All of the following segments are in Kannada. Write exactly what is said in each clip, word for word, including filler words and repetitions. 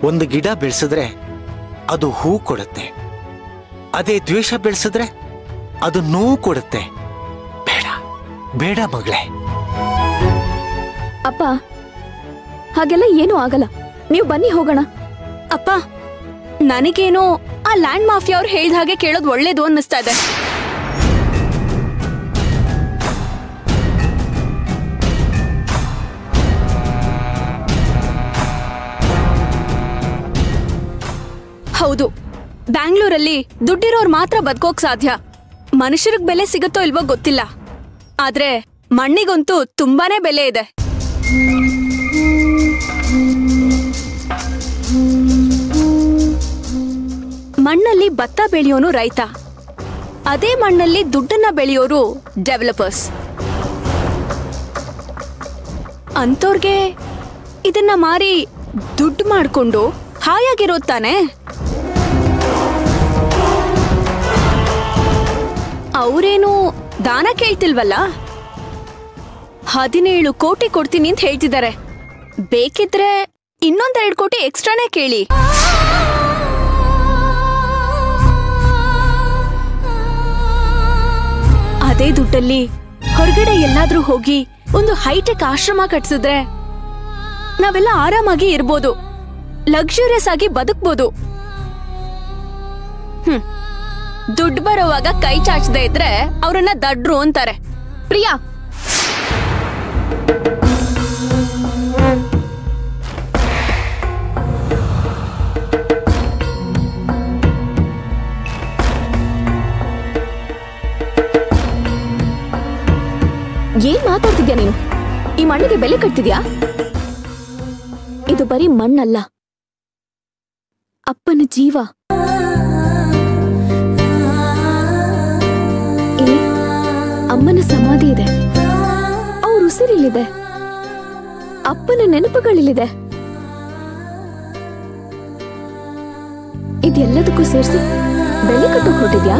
ಒಂದು ಗಿಡ ಬೆಳೆಸಿದ್ರೆ ಅದು ಹೂ ಕೊಡುತ್ತೆ, ಅದೇ ದ್ವೇಷ ಬೆಳೆಸಿದ್ರೆ ಅದು ನೋವು ಕೊಡುತ್ತೆ. ಬೇಡ ಬೇಡ ಮಗಳೇ. ಅಪ್ಪ ಹಾಗೆಲ್ಲ ಏನೂ ಆಗಲ್ಲ, ನೀವು ಬನ್ನಿ ಹೋಗೋಣ. ಅಪ್ಪ ನನಗೇನೋ ಆ ಲ್ಯಾಂಡ್ ಮಾಫಿಯಾ ಅವ್ರು ಹೇಳ್ದ ಹಾಗೆ ಕೇಳೋದು ಒಳ್ಳೇದು ಅನ್ನಿಸ್ತಾ ಇದೆ. ಹೌದು, ಬ್ಯಾಂಗ್ಳೂರಲ್ಲಿ ದುಡ್ಡಿರೋರು ಮಾತ್ರ ಬದುಕೋಕ್ ಸಾಧ್ಯ. ಮನುಷ್ಯರಿಗೆ ಬೆಲೆ ಸಿಗುತ್ತೋ ಇಲ್ವೋ ಗೊತ್ತಿಲ್ಲ, ಆದ್ರೆ ಮಣ್ಣಿಗಂತೂ ತುಂಬಾನೇ ಬೆಲೆ ಇದೆ. ಮಣ್ಣಲ್ಲಿ ಭತ್ತ ಬೆಳೆಯೋನು ರೈತ, ಅದೇ ಮಣ್ಣಲ್ಲಿ ದುಡ್ಡನ್ನ ಬೆಳೆಯೋರು ಡೆವಲಪರ್ಸ್. ಅಂತೋರ್ಗೆ ಇದನ್ನ ಮಾರಿ ದುಡ್ಡು ಮಾಡ್ಕೊಂಡು ಹಾಯಾಗಿರೋದ್ ತಾನೆ. ಅವರೇನು ದಾನ ಕೇಳ್ತಿಲ್ವಲ್ಲ, ಹದಿನೇಳು ಕೋಟಿ ಕೊಡ್ತೀನಿ ಅಂತ ಹೇಳ್ತಿದ್ದಾರೆ. ಬೇಕಿದ್ರೆ ಇನ್ನೊಂದೆರಡು ಕೋಟಿ ಎಕ್ಸ್ಟ್ರಾನೇ ಕೇಳಿ. ಅದೇ ದುಡ್ಡಲ್ಲಿ ಹೊರಗಡೆ ಎಲ್ಲಾದ್ರೂ ಹೋಗಿ ಒಂದು ಹೈಟೆಕ್ ಆಶ್ರಮ ಕಟ್ಸಿದ್ರೆ ನಾವೆಲ್ಲ ಆರಾಮಾಗಿ ಇರ್ಬೋದು, ಲಕ್ಸುರಿಯಸ್ ಆಗಿ ಬದುಕ್ಬೋದು. ಹ್ಮ್ ದುಡ್ಡು ಬರೋವಾಗ ಕೈ ಚಾಚದೆ ಇದ್ರೆ ಅವ್ರನ್ನ ದಡ್ರು ಅಂತಾರೆ. ಪ್ರಿಯಾ, ಏನ್ ಮಾತಾಡ್ತಿದ್ಯಾ ನೀನು? ಈ ಮಣ್ಣಿಗೆ ಬೆಲೆ ಕಟ್ತಿದ್ಯಾ? ಇದು ಬರೀ ಮಣ್ಣಲ್ಲ, ಅಪ್ಪನ ಜೀವ. ಇಲ್ಲಿ ಅಮ್ಮನ ಸಮಾಧಿ ಇದೆ, ಅವ್ರ ಉಸಿರಿಲ್ಲಿದೆ, ಅಪ್ಪನ ನೆನಪುಗಳಿಲ್ಲಿದೆ. ಇದೆಲ್ಲದಕ್ಕೂ ಸೇರಿಸಿ ಬೆಲೆ ಕಟ್ಟೋಕ್ ಹೊರಟಿದ್ಯಾ?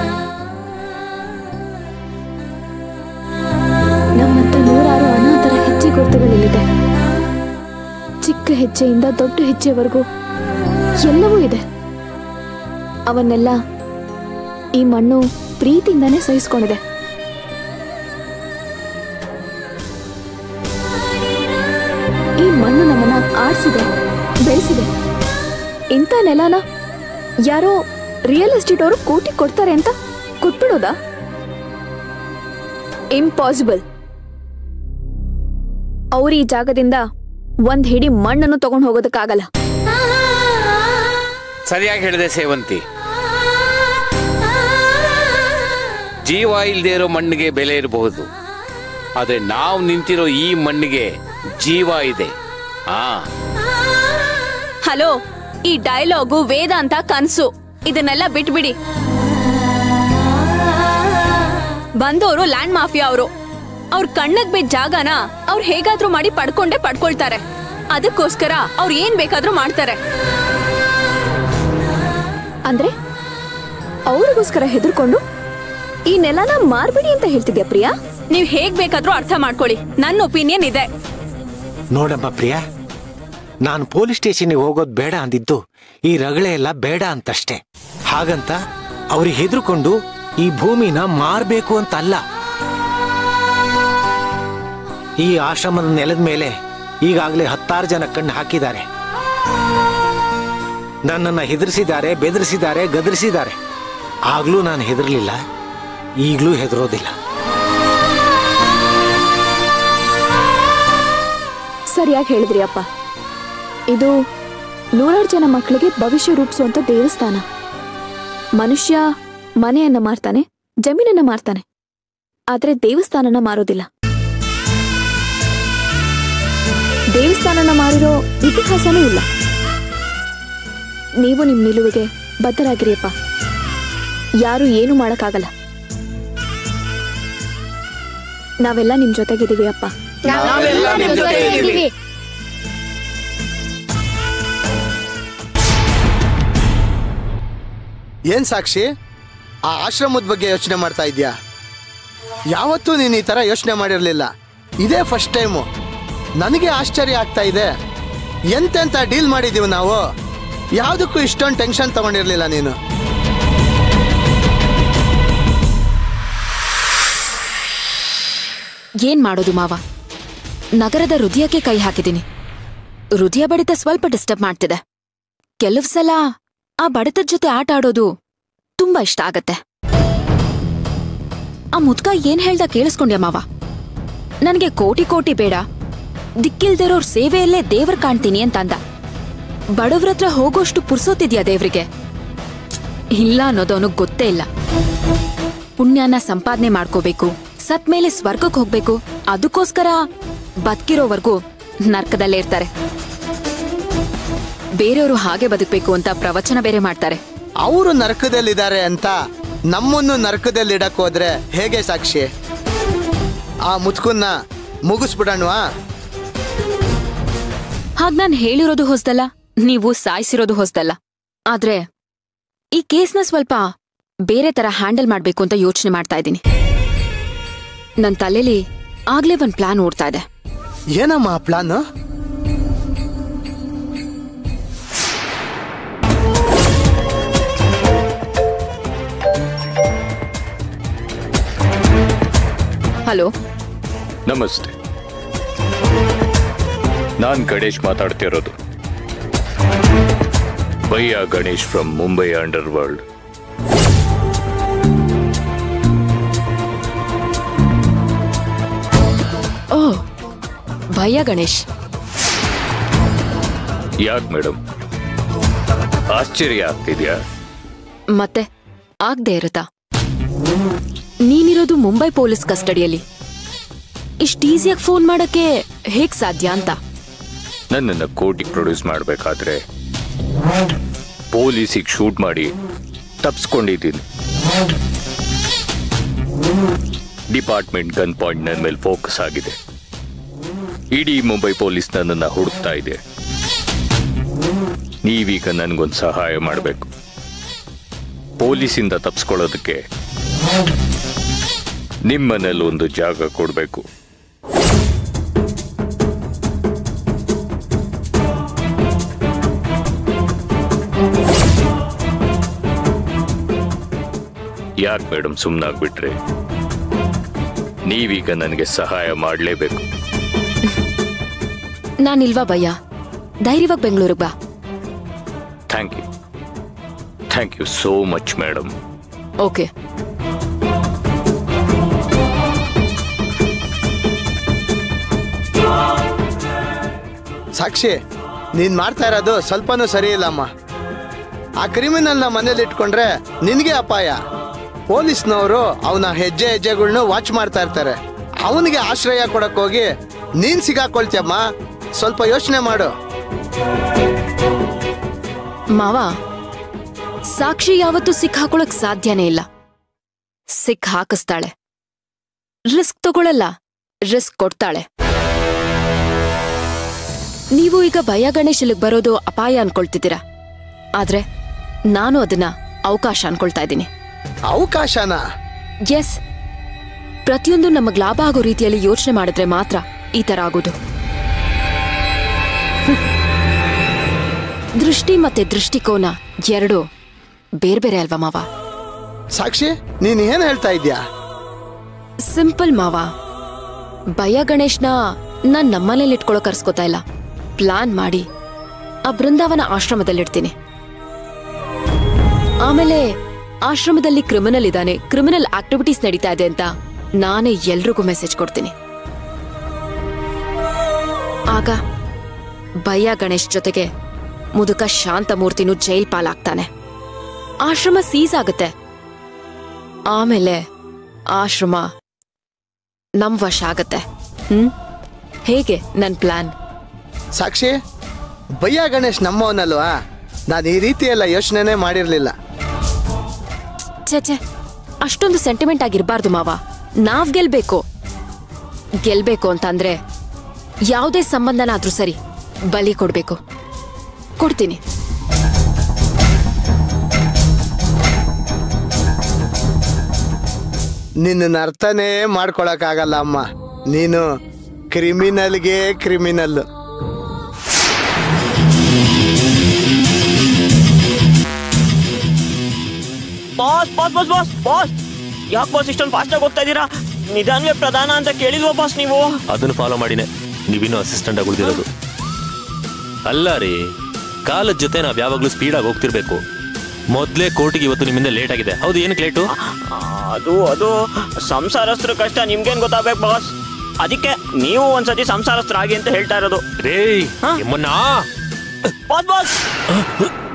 ನಮ್ಮಂತ ನೂರಾರು ಅನಾಥರ ಹೆಜ್ಜೆ ಗುರುತುಗಳಿಲ್ಲಿದೆ. ಚಿಕ್ಕ ಹೆಜ್ಜೆಯಿಂದ ದೊಡ್ಡ ಹೆಜ್ಜೆವರೆಗೂ ಎಲ್ಲವೂ ಇದೆ. ಅವನ್ನೆಲ್ಲ ಈ ಮಣ್ಣು ಪ್ರೀತಿಯಿಂದಾನೇ ಸಹಿಸ್ಕೊಂಡಿದೆ. ಈ ಮಣ್ಣು ನಮ್ಮನ್ನ ಆಡ್ಸಿದೆ, ಬೆಳೆಸಿದೆ. ಇಂಥ ನೆಲನ ಯಾರೋ ರಿಯಲ್ ಎಸ್ಟೇಟ್ ಅವರು ಕೋಟಿ ಕೊಡ್ತಾರೆ ಅಂತ ಕೊಟ್ಬಿಡೋದಾ? ಇಂಪಾಸಿಬಲ್. ಅವ್ರ ಈ ಜಾಗದಿಂದ ಒಂದ್ ಹಿಡಿ ಮಣ್ಣನ್ನು ತಗೊಂಡು ಹೋಗೋದಕ್ಕಾಗಲ್ಲ. ಸರಿಯಾಗಿ ಹೇಳಿದೆ ಸೇವಂತಿ. ಜೀವ ಇಲ್ದೇ ಇರೋ ಮಣ್ಣಿಗೆ ಬೆಲೆ ಇರಬಹುದು, ಆದ್ರೆ ನಾವು ನಿಂತಿರೋ ಈ ಮಣ್ಣಿಗೆ ಜೀವ ಇದೆ. ಆ ಹಲೋ, ಈ ಡೈಲಾಗು ವೇದ ಅಂತ ಕನ್ಸು, ಇದನ್ನೆಲ್ಲ ಬಿಟ್ಬಿಡಿ. ಬಂದವರು ಲ್ಯಾಂಡ್ ಮಾಫಿಯಾ ಅವರು. ಅವ್ರ ಕಣ್ಣಗ್ ಬಿದ್ದ ಜಾಗನ ಅವ್ರು ಹೇಗಾದ್ರೂ ಮಾಡಿ ಪಡ್ಕೊಂಡೇ ಪಡ್ಕೊಳ್ತಾರೆ. ಅದಕ್ಕೋಸ್ಕರ ಅವ್ರು ಏನ್ ಬೇಕಾದ್ರೂ ಮಾಡ್ತಾರೆ. ಅಂದ್ರೆ ಅವ್ರಿಗೋಸ್ಕರ ಹೆದರ್ಕೊಂಡು ಈ ನೆಲನ ಮಾರ್ಬಿಡಿ ಅಂತ ಹೇಳ್ತಿದ್ಯಾ ಪ್ರಿಯಾ? ನೀವ್ ಹೇಗ್ ಬೇಕಾದ್ರೂ ಅರ್ಥ ಮಾಡ್ಕೊಳ್ಳಿ, ನನ್ನ ಒಪಿನಿಯನ್ ಇದೆ. ನೋಡಮ್ಮ ಪ್ರಿಯಾ, ನಾನು ಪೊಲೀಸ್ ಸ್ಟೇಷನ್ಗೆ ಹೋಗೋದು ಬೇಡ ಅಂದಿದ್ದು ಈ ರಗಳೆ ಎಲ್ಲ ಬೇಡ ಅಂತಷ್ಟೇ. ಹಾಗಂತ ಅವ್ರಿಗೆ ಹೆದರ್ಕೊಂಡು ಈ ಭೂಮಿನ ಮಾರ್ಬೇಕು ಅಂತಲ್ಲ. ಈ ಆಶ್ರಮದ ನೆಲದ ಮೇಲೆ ಈಗಾಗಲೇ ಹತ್ತಾರು ಜನ ಕಣ್ಣು ಹಾಕಿದ್ದಾರೆ. ನನ್ನನ್ನು ಹೆದರಿಸಿದ್ದಾರೆ, ಬೆದರಿಸಿದ್ದಾರೆ, ಗದರಿಸಿದ್ದಾರೆ. ಆಗ್ಲೂ ನಾನು ಹೆದರ್ಲಿಲ್ಲ, ಈಗಲೂ ಹೆದರೋದಿಲ್ಲ. ಸರಿಯಾಗಿ ಹೇಳಿದ್ರಿ ಅಪ್ಪ. ಇದು ನೂರಾರು ಜನ ಮಕ್ಕಳಿಗೆ ಭವಿಷ್ಯ ರೂಪಿಸುವಂತ ದೇವಸ್ಥಾನ. ಮನುಷ್ಯ ಮನೆಯನ್ನ ಮಾರ್ತಾನೆ, ಜಮೀನನ್ನ ಮಾರ್ತಾನೆ, ಆದ್ರೆ ದೇವಸ್ಥಾನನ ಮಾರೋದಿಲ್ಲ. ದೇವಸ್ಥಾನನ ಮಾರಿರೋ ಇತಿಹಾಸನೂ ಇಲ್ಲ. ನೀವು ನಿಮ್ ನಿಲುವಿಗೆ ಬದ್ಧರಾಗಿರಿಯಪ್ಪ. ಯಾರು ಏನು ಮಾಡಕ್ಕಾಗಲ್ಲ. ನಾವೆಲ್ಲ ನಿಮ್ ಜೊತೆಗಿದ್ದೀವಿ ಅಪ್ಪ. ಏನ್ ಸಾಕ್ಷಿ, ಆ ಆಶ್ರಮದ ಬಗ್ಗೆ ಯೋಚನೆ ಮಾಡ್ತಾ ಇದ್ಯಾ? ಯಾವತ್ತೂ ನೀನು ಈ ತರ ಯೋಚನೆ ಮಾಡಿರ್ಲಿಲ್ಲ, ಇದೇ ಫಸ್ಟ್ ಟೈಮು. ನನಗೆ ಆಶ್ಚರ್ಯ ಆಗ್ತಾ ಇದೆ. ಎಂತೆಂತ ಡೀಲ್ ಮಾಡಿದೀವಿ ನಾವು. ಯಾವುದಕ್ಕೂ ಇಷ್ಟೊಂದು ಟೆನ್ಷನ್ ತಗೊಂಡಿರ್ಲಿಲ್ಲ ನೀನು. ಏನ್ ಮಾಡೋದು ಮಾವ, ನಗರದ ಹೃದಯಕ್ಕೆ ಕೈ ಹಾಕಿದ್ದೀನಿ. ಹೃದಯ ಬಡಿತ ಸ್ವಲ್ಪ ಡಿಸ್ಟರ್ಬ್ ಮಾಡ್ತಿದೆ. ಕೆಲವು ಸಲ ಆ ಬಡಿತದ ಜೊತೆ ಆಟ ಆಡೋದು ತುಂಬಾ ಇಷ್ಟ ಆಗತ್ತೆ. ಆ ಮುದ್ಕ ಏನ್ ಹೇಳ್ದ ಕೇಳಿಸ್ಕೊಂಡ್ಯ ಮಾವ? ನನಗೆ ಕೋಟಿ ಕೋಟಿ ಬೇಡ, ದಿಕ್ಕಿಲ್ದಿರೋರ್ ಸೇವೆಯಲ್ಲೇ ದೇವ್ರ ಕಾಣ್ತೀನಿ ಅಂತ ಅಂದ. ಬಡವ್ರತ್ರ ಹೋಗೋಷ್ಟು ಪುರ್ಸೋತಿದ್ಯಾ ದೇವ್ರಿಗೆ? ಇಲ್ಲ ಅನ್ನೋದು ಅವನಿಗೆ ಗೊತ್ತೇ ಇಲ್ಲ. ಪುಣ್ಯನ ಸಂಪಾದನೆ ಮಾಡ್ಕೋಬೇಕು, ಸತ್ ಮೇಲೆ ಸ್ವರ್ಗಕ್ಕೆ ಹೋಗ್ಬೇಕು, ಅದಕ್ಕೋಸ್ಕರ ಬದುಕಿರೋವರೆಗೂ ನರ್ಕದಲ್ಲೇ ಇರ್ತಾರೆ. ಬೇರೆಯವರು ಹಾಗೆ ಬದುಕಬೇಕು ಅಂತ ಪ್ರವಚನ ಬೇರೆ ಮಾಡ್ತಾರೆ. ಅವರು ನರಕದಲ್ಲಿದ್ದಾರೆ ಅಂತ ನಮ್ಮನ್ನು ನರಕದಲ್ಲಿಡಕ್ ಹೋದ್ರೆ ಹೇಗೆ ಸಾಕ್ಷಿ? ಆ ಮುತ್ಕನ್ನ ಮುಗಿಸ್ಬಿಡಣ್ವಾ? ಹಾಗ್ ನಾನ್ ಹೇಳಿರೋದು ಹೊಸ್ದಲ್ಲ, ನೀವು ಸಾಯಿಸಿರೋದು ಹೊಸ್ದಲ್ಲ. ಆದ್ರೆ ಈ ಕೇಸ್ನ ಸ್ವಲ್ಪ ಬೇರೆ ತರ ಹ್ಯಾಂಡಲ್ ಮಾಡ್ಬೇಕು ಅಂತ ಯೋಚನೆ ಮಾಡ್ತಾ ಇದ್ದೀನಿ. ನನ್ ತಲೆಲಿ ಆಗ್ಲೇ ಒಂದ್ ಪ್ಲಾನ್ ಓಡ್ತಾ ಇದೆ. ಏನಮ್ಮ ಆ ಪ್ಲಾನ್? ಹಲೋ, ನಮಸ್ತೆ. ನಾನ್ ಗಣೇಶ್ ಮಾತಾಡ್ತಿರೋದು. ಭಯ್ಯ Ganesh from Mumbai underworld. ಓ, ಭಯ್ಯ ಗಣೇಶ್. ಯಾಕೆ ಮೇಡಮ್ ಆಶ್ಚರ್ಯ ಆಗ್ತಿದ್ಯಾ? ಮತ್ತೆ ಆಗ್ದೇ ಇರುತ್ತಾ? ನೀನಿರೋದು ಮುಂಬೈ ಪೊಲೀಸ್ ಕಸ್ಟಡಿಯಲ್ಲಿ. ಇಷ್ಟು ಈಸಿಯಾಗಿ ಫೋನ್ ಮಾಡಕ್ಕೆ ಹೇಗ್ ಸಾಧ್ಯ ಅಂತ. ನನ್ನನ್ನು ಕೋರ್ಟಿಗೆ ಪ್ರೊಡ್ಯೂಸ್ ಮಾಡಬೇಕಾದ್ರೆ ಪೊಲೀಸಿಗೆ ಶೂಟ್ ಮಾಡಿ ತಪ್ಸ್ಕೊಂಡಿದ್ದೀನಿ. ಡಿಪಾರ್ಟ್ಮೆಂಟ್ ಗನ್ ಪಾಯಿಂಟ್ ನನ್ನ ಮೇಲೆ ಫೋಕಸ್ ಆಗಿದೆ. ಇಡೀ ಮುಂಬೈ ಪೊಲೀಸ್ ನನ್ನನ್ನು ಹುಡುಕ್ತಾ ಇದೆ. ನೀವೀಗ ನನಗೊಂದು ಸಹಾಯ ಮಾಡಬೇಕು. ಪೊಲೀಸಿಂದ ತಪ್ಸ್ಕೊಳ್ಳೋದಕ್ಕೆ ನಿಮ್ಮನೇಲಿ ಒಂದು ಜಾಗ ಕೊಡಬೇಕು. ಯಾಕೆ ಮೇಡಮ್ ಸುಮ್ಮನಾಗ್ಬಿಟ್ರೆ? ನೀವೀಗ ನನಗೆ ಸಹಾಯ ಮಾಡಲೇಬೇಕು. ನಾನಿಲ್ವಾ ಭಯ್ಯ? ಧೈರ್ಯವಾಗಿ ಬೆಂಗಳೂರಿಗೆ ಬಾ. Thank you thank you so much madam. Okay. Sakshi, ನೀನ್ ಮಾಡ್ತಾ ಇರೋದು ಸ್ವಲ್ಪನೂ ಸರಿ ಇಲ್ಲಮ್ಮ. ಆ ಕ್ರಿಮಿನಲ್ನ ಮನೇಲಿ ಇಟ್ಕೊಂಡ್ರೆ ನಿನಗೆ ಅಪಾಯ. ಪೊಲೀಸ್ನವರು ಅವನ ಹೆಜ್ಜೆ ಹೆಜ್ಜೆಗಳ್ನು ವಾಚ್ ಮಾಡ್ತಾ ಇರ್ತಾರೆ. ಅವನಿಗೆ ಆಶ್ರಯ ಕೊಡಕ್ ಹೋಗಿ ನೀನ್ ಸಿಗಾಕೊಳ್ತೀಯಮ್ಮ. ಸ್ವಲ್ಪ ಯೋಚನೆ ಮಾಡು. ಮಾವ, ಸಾಕ್ಷಿ ಯಾವತ್ತೂ ಸಿಕ್ ಹಾಕೊಳಕ್ ಸಾಧ್ಯನೇ ಇಲ್ಲ. ಸಿಕ್ ಹಾಕಿಸ್ತಾಳೆ. ರಿಸ್ಕ್ ತಗೊಳಲ್ಲ, ರಿಸ್ಕ್ ಕೊಡ್ತಾಳೆ. ನೀವು ಈಗ ಭಯ ಗಣೇಶ್ ಇಲ್ಲಿಗೆ ಬರೋದು ಅಪಾಯ ಅನ್ಕೊಳ್ತಿದ್ದೀರಾ. ಆದ್ರೆ ನಾನು ಅದನ್ನ ಅವಕಾಶ ಅನ್ಕೊಳ್ತಾ ಇದ್ದೀನಿ. ಅವಕಾಶನ? ಎಸ್. ಪ್ರತಿಯೊಂದು ನಮಗ್ ಲಾಭ ಆಗೋ ರೀತಿಯಲ್ಲಿ ಯೋಚನೆ ಮಾಡಿದ್ರೆ ಮಾತ್ರ ಈ ತರ ಆಗೋದು. ದೃಷ್ಟಿ ಮತ್ತೆ ದೃಷ್ಟಿಕೋನ ಎರಡು ಬೇರೆ ಬೇರೆ ಅಲ್ವಾ ಮಾವ? ಸಾಕ್ಷಿ, ನೀನ್ ಏನ್ ಹೇಳ್ತಾ ಇದ್ಯಾ? ಸಿಂಪಲ್ ಮಾವ. ಭಯ ಗಣೇಶ್ನ ನಾನ್ ನಮ್ಮನೇಲಿ ಇಟ್ಕೊಳ್ಳೋ ಕರ್ಸ್ಕೊತಾ ಇಲ್ಲ. ಪ್ಲಾನ್ ಮಾಡಿ ಆ ಬೃಂದಾವನ ಆಶ್ರಮದಲ್ಲಿಡ್ತೀನಿ. ಆಮೇಲೆ ಆಶ್ರಮದಲ್ಲಿ ಕ್ರಿಮಿನಲ್ ಇದ್ದಾನೆ, ಕ್ರಿಮಿನಲ್ ಆಕ್ಟಿವಿಟೀಸ್ ನಡೀತಾ ಇದೆ ಅಂತ ನಾನೇ ಎಲ್ರಿಗೂ ಮೆಸೇಜ್ ಕೊಡ್ತೀನಿ. ಆಗ ಭಯ ಗಣೇಶ್ ಜೊತೆಗೆ ಮುದುಕ ಶಾಂತಮೂರ್ತಿನೂ ಜೈಲ್ ಪಾಲಾಗ್ತಾನೆ. ಆಶ್ರಮ ಸೀಸ್ ಆಗುತ್ತೆ. ಆಮೇಲೆ ಆಶ್ರಮ ನಮ್ ವಶ ಆಗತ್ತೆ. ಹ್ಮ್ ಹೇಗೆ ನನ್ ಪ್ಲಾನ್? ಸಾಕ್ಷಿ, ಭಯ್ಯ ಗಣೇಶ್ ನಮ್ಮವನಲ್ವಾ? ನಾನು ಈ ರೀತಿ ಎಲ್ಲ ಯೋಚನೆನೇ ಮಾಡಿರ್ಲಿಲ್ಲ. ಛೆ, ಅಷ್ಟೊಂದು ಸೆಂಟಿಮೆಂಟ್ ಆಗಿರ್ಬಾರ್ದು ಮಾವ. ನಾವ್ ಗೆಲ್ಬೇಕು. ಗೆಲ್ಬೇಕು ಅಂತಂದ್ರೆ ಯಾವುದೇ ಸಂಬಂಧನಾದ್ರೂ ಸರಿ ಬಲಿ ಕೊಡ್ಬೇಕು. ಕೊಡ್ತೀನಿ. ನಿನ್ನ ಅರ್ಥನೇ ಮಾಡ್ಕೊಳಕ್ಕಾಗಲ್ಲ ಅಮ್ಮ. ನೀನು ಕ್ರಿಮಿನಲ್ಗೆ criminal. Boss boss boss boss boss ಯಾಕೆ ಬಾಸ್ ಇಷ್ಟೊಂದು ಫಾಸ್ಟಾಗಿ ಹೋಗ್ತಾ ಇದ್ದೀರಾ? ನಿಧಾನವೇ ಪ್ರಧಾನ ಅಂತ ಕೇಳಿಲ್ವಾ ಬಾಸ್ ನೀವು? ಅದನ್ನು ಫಾಲೋ ಮಾಡಿನೇ ನೀವಿನ್ನೂ ಅಸಿಸ್ಟೆಂಟ್ ಆಗಿ ಉಳಿದಿರೋದು. ಅಲ್ಲ ರೀ, ಕಾಲದ ಜೊತೆ ನಾವ್ ಯಾವಾಗ್ಲೂ ಸ್ಪೀಡಾಗಿ ಹೋಗ್ತಿರ್ಬೇಕು. ಮೊದ್ಲೇ ಕೋರ್ಟಿಗೆ ಇವತ್ತು ನಿಮ್ಮಿಂದ ಲೇಟ್ ಆಗಿದೆ. ಹೌದು, ಏನಕ್ಕೆ ಲೇಟು? ಅದು ಅದು ಸಂಸಾರಸ್ಥರ ಕಷ್ಟ ನಿಮ್ಗೇನ್ ಗೊತ್ತಾಗ್ಬೇಕು ಬಾಸ್. ಅದಕ್ಕೆ ನೀವು ಒಂದ್ಸತಿ ಸಂಸಾರಸ್ಥರಾಗಿ ಅಂತ ಹೇಳ್ತಾ ಇರೋದು. ರೇ ನಿಮ್ಮನ್ನ ಬಾಸ್ ಬಾಸ್